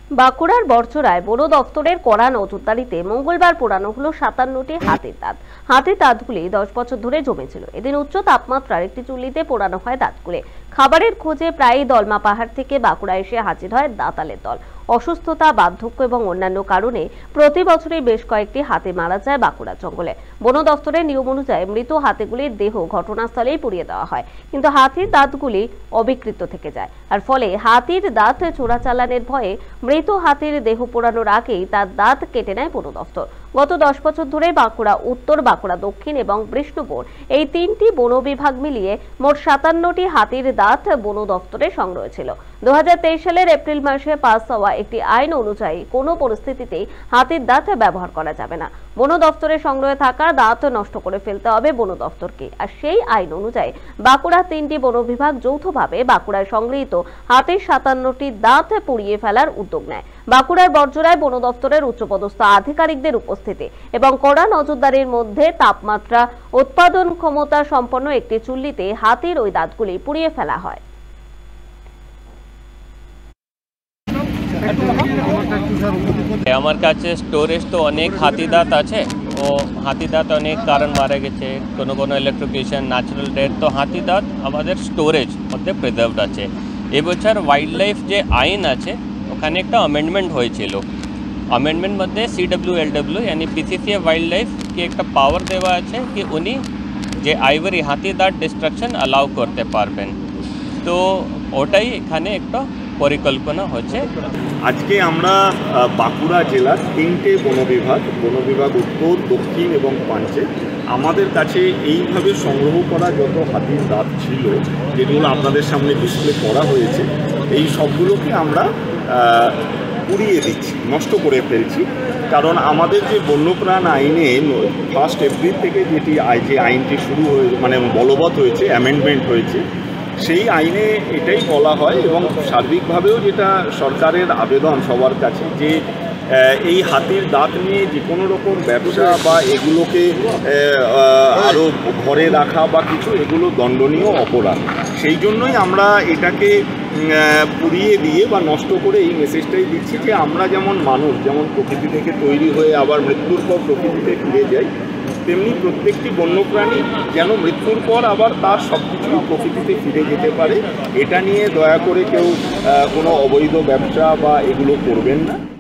বাঁকুড়ার বড়চড়ায় বন দফতরের কড়া নজরদারিতে মঙ্গলবার পোড়ানো হলো 57টি হাতির দাঁত। হাতির দাঁতগুলি 10 বছর ধরে জমেছিল। এদিন উচ্চ তাপমাত্রার একটি চুল্লিতে পোড়ানো হয় দাঁতগুলি। খাবারের খোঁজে প্রায়ই দলমা পাহাড় থেকে বাঁকুড়া এসে হাজির হয় দাঁতালের দল। অসুস্থতা, বার্ধক্য এবং অন্যান্য কারণে প্রতি বছরই বেশ কয়েকটি হাতি মারা যায় বাঁকুড়া জঙ্গলে। বন দফতরের নিয়ম অনুযায়ী মৃত হাতিগুলির দেহ ঘটনাস্থলেই পুড়িয়ে দেওয়া হয়, কিন্তু হাতির দাঁতগুলি অবিকৃত থেকে যায়। আর ফলে হাতির দাঁত চোরাচালানের ভয়ে মৃত হাতির দেহ পোড়ানোর আগেই তার দাঁত কেটে নেয় বন দফতর। গত 10 বছর ধরে বাঁকুড়া উত্তর, বাঁকুড়া দক্ষিণ এবং বিষ্ণুপুর এই 3টি বন বিভাগ মিলিয়ে মোট 57টি হাতির দাঁত বন দফতরে সংগ্রহ ছিল। 2023 সালের এপ্রিল মাসে পাস হওয়া একটি আইন অনুযায়ী কোনো পরিস্থিতিতেই হাতির দাঁত ব্যবহার করা যাবে না। বন দফতরে সংগ্রহে থাকা দাঁত নষ্ট করে ফেলতে হবে বন দফতরকে। আর সেই আইন অনুযায়ী বাঁকুড়া 3টি বন বিভাগ যৌথভাবে বাঁকুড়ায় সংগৃহীত হাতির 57টি দাঁত পুড়িয়ে ফেলার উদ্যোগ নেয়। বাঁকুড়ার বড়জোড়ায় বন দফতরের উচ্চপদস্থ আধিকারিকদের উপস্থিতি এবং কড়া নজরদারির মধ্যে তাপমাত্রা উৎপাদন ক্ষমতা সম্পন্ন একটি চুল্লিতে হাতির ওই দাঁতগুলি পুড়িয়ে ফেলা হয়। আমার কাছে স্টোরেজ তো অনেক হাতি দাঁত আছে। ও হাতি দাঁত অনেক কারণ মারা গেছে, কোনো কোনো ইলেকট্রিকিউশন, ন্যাচারাল ডেথ। তো হাতি দাঁত আমাদের স্টোরেজ মধ্যে প্রিজার্ভড আছে। এবছর ওয়াইল্ড লাইফ যে আইন আছে ওখানে একটা অ্যামেন্ডমেন্ট হয়েছিল। অ্যামেন্ডমেন্ট মধ্যে CWLW यानी PCCF वाइल्ड लाइफ की একটা পাওয়ার দেওয়া আছে কি উনি যে আইভরি হাতি দাঁত ডিস্ট্রাকশন অ্যালাউ করতে পারবেন। তো ওটাই এখানে একটা পরিকল্পনা হচ্ছে। আজকে আমরা বাঁকুড়া জেলার 3টে বন বিভাগ উত্তর, দক্ষিণ এবং পাঞ্চে আমাদের কাছে এইভাবে সংগ্রহ করা যত হাতির দাঁত ছিল, যেগুলো আপনাদের সামনে ডিসপ্লে করা হয়েছে, এই সবগুলোকে আমরা পুড়িয়ে দিচ্ছি, নষ্ট করে ফেলছি। কারণ আমাদের যে বন্যপ্রাণ আইনে 1 এপ্রিল থেকে যে আইনটি শুরু হয়ে বলবৎ হয়েছে, অ্যামেন্ডমেন্ট হয়েছে, সেই আইনে এটাই বলা হয় এবং সার্বিকভাবেও যেটা সরকারের আবেদন সবার কাছে যে এই হাতির দাঁত নিয়ে যে কোনো রকম ব্যবসা বা এগুলোকে আরও ঘরে রাখা বা কিছু, এগুলো দণ্ডনীয় অপরাধ। সেই জন্যই আমরা এটাকে পুড়িয়ে দিয়ে বা নষ্ট করে এই মেসেজটাই দিচ্ছি যে আমরা যেমন মানুষ, যেমন প্রকৃতি থেকে তৈরি হয়ে আবার মৃত্যুর পর প্রকৃতিতে ফিরে যাই, তেমনি প্রত্যেকটি বন্যপ্রাণী যেন মৃত্যুর পর আবার তার সব কিছু প্রকৃতিতে ফিরে যেতে পারে। এটা নিয়ে দয়া করে কেউ কোনো অবৈধ ব্যবসা বা এগুলো করবেন না।